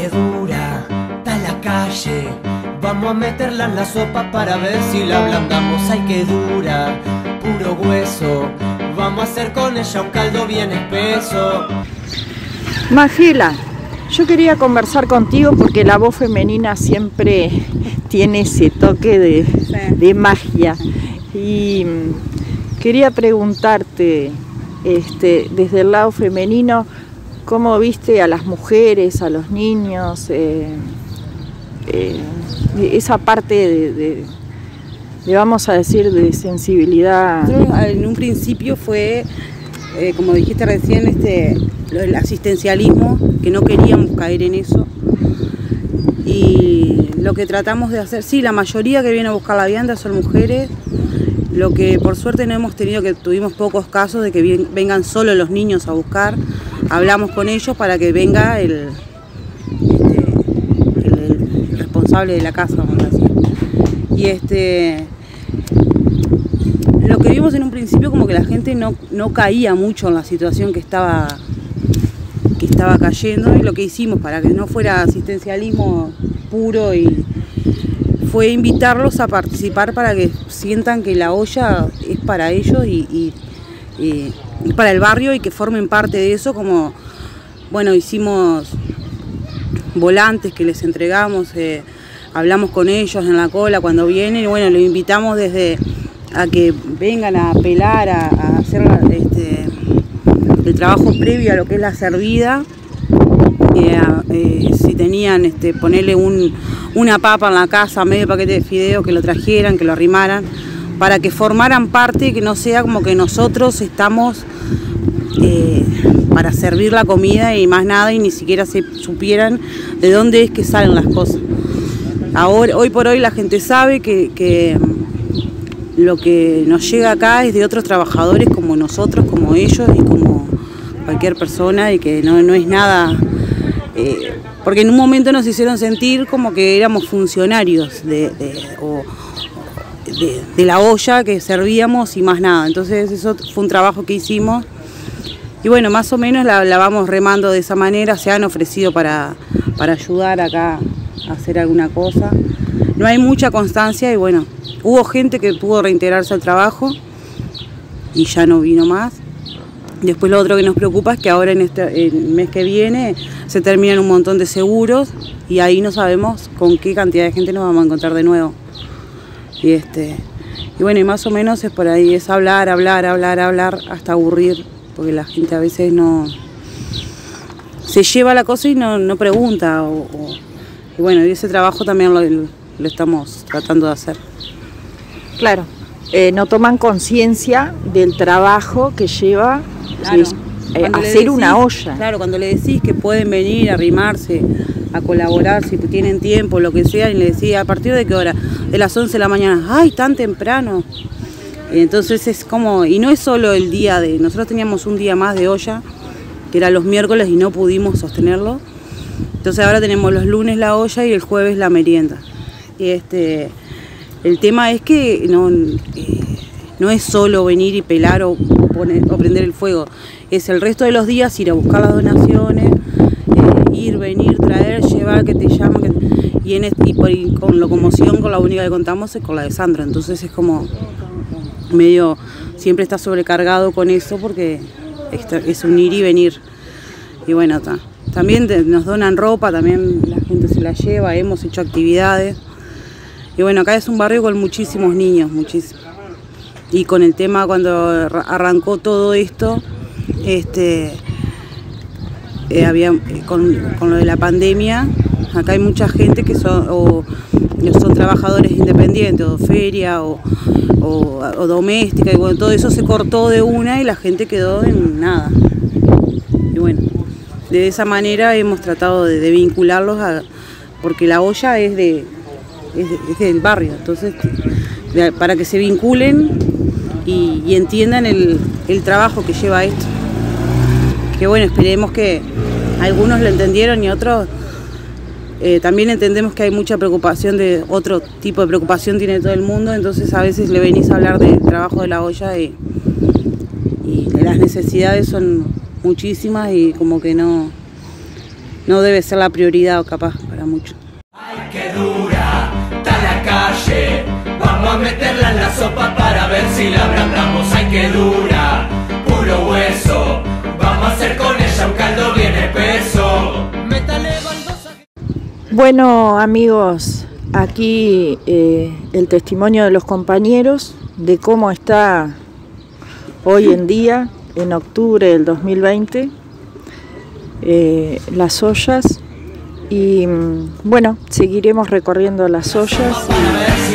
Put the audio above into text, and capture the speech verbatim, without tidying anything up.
que dura, está la calle. Vamos a meterla en la sopa para ver si la ablandamos. Ay, que dura, puro hueso. Vamos a hacer con ella un caldo bien espeso. Magela, yo quería conversar contigo porque la voz femenina siempre tiene ese toque de, de magia. Y quería preguntarte, este, desde el lado femenino, ¿cómo viste a las mujeres, a los niños? Eh, eh, esa parte de, de, de, vamos a decir, de sensibilidad. En un principio fue, eh, como dijiste recién, este, el asistencialismo, que no queríamos caer en eso. Y lo que tratamos de hacer, sí, la mayoría que viene a buscar la vianda son mujeres. Lo que por suerte no hemos tenido, que tuvimos pocos casos de que vengan solo los niños a buscar. Hablamos con ellos para que venga el, este, el, el responsable de la casa, vamos a decir. Y este, lo que vimos en un principio, como que la gente no, no caía mucho en la situación que estaba, que estaba cayendo, y lo que hicimos para que no fuera asistencialismo puro y fue invitarlos a participar para que sientan que la olla es para ellos y, y, y para el barrio y que formen parte de eso, como, bueno, hicimos volantes que les entregamos, eh, hablamos con ellos en la cola cuando vienen y bueno, los invitamos desde a que vengan a pelar, a, a hacer este, el trabajo previo a lo que es la servida, eh, eh, si tenían, este, ponerle un, una papa en la casa, medio paquete de fideos, que lo trajeran, que lo arrimaran, para que formaran parte, que no sea como que nosotros estamos eh, para servir la comida y más nada, y ni siquiera se supieran de dónde es que salen las cosas. Ahora, hoy por hoy la gente sabe que, que lo que nos llega acá es de otros trabajadores como nosotros, como ellos y como cualquier persona, y que no, no es nada, eh, porque en un momento nos hicieron sentir como que éramos funcionarios de, de, o, de, de la olla que servíamos y más nada. Entonces eso fue un trabajo que hicimos y bueno, más o menos la, la vamos remando de esa manera. Se han ofrecido para, para ayudar acá a hacer alguna cosa. No hay mucha constancia y bueno, hubo gente que pudo reintegrarse al trabajo y ya no vino más. Después lo otro que nos preocupa es que ahora en este el mes que viene se terminan un montón de seguros y ahí no sabemos con qué cantidad de gente nos vamos a encontrar de nuevo. Y, este, y bueno, y más o menos es por ahí, es hablar, hablar, hablar, hablar hasta aburrir, porque la gente a veces no se lleva la cosa y no, no pregunta. O, o, y bueno, y ese trabajo también lo, lo estamos tratando de hacer. Claro, eh, no toman conciencia del trabajo que lleva. Claro, sí, eh, hacer decís, una olla. Claro, cuando le decís que pueden venir a arrimarse, a colaborar, si tienen tiempo, lo que sea, y le decís, ¿a partir de qué hora? De las once de la mañana. ¡Ay, tan temprano! Y entonces es como, y no es solo el día de, nosotros teníamos un día más de olla, que era los miércoles y no pudimos sostenerlo. Entonces ahora tenemos los lunes la olla y el jueves la merienda. Y este, el tema es que no, eh, no es solo venir y pelar o, poner, o prender el fuego, es el resto de los días ir a buscar las donaciones, eh, ir, venir, traer, llevar, que te llaman, que, y, en este, y, por, y con locomoción, con la única que contamos es con la de Sandra, entonces es como medio, siempre está sobrecargado con eso porque es un ir y venir. Y bueno, ta. También te, nos donan ropa, también la gente se la lleva, hemos hecho actividades. Y bueno, acá es un barrio con muchísimos niños, muchísimos. Y con el tema cuando arrancó todo esto, este, eh, había, con, con lo de la pandemia, acá hay mucha gente que son, o, son trabajadores independientes, o feria, o, o, o doméstica, y bueno, todo eso se cortó de una y la gente quedó en nada. Y bueno, de esa manera hemos tratado de, de vincularlos, a, porque la olla es, de, es, de, es del barrio, entonces de, para que se vinculen y, y entiendan el, el trabajo que lleva esto. Que bueno, esperemos que algunos lo entendieron y otros eh, también entendemos que hay mucha preocupación, de otro tipo de preocupación tiene todo el mundo, entonces a veces le venís a hablar del trabajo de la olla y, y las necesidades son muchísimas y como que no, no debe ser la prioridad capaz para muchos. Ay, qué dura está la calle, vamos a meterla en la sopa para ver si la ablandamos. Ay, qué dura, puro hueso, vamos a hacer con ella un caldo bien espeso. Métale baldosa. Bueno, amigos, aquí eh, el testimonio de los compañeros de cómo está hoy en día, en octubre del dos mil veinte, eh, las ollas. Y bueno, seguiremos recorriendo las ollas.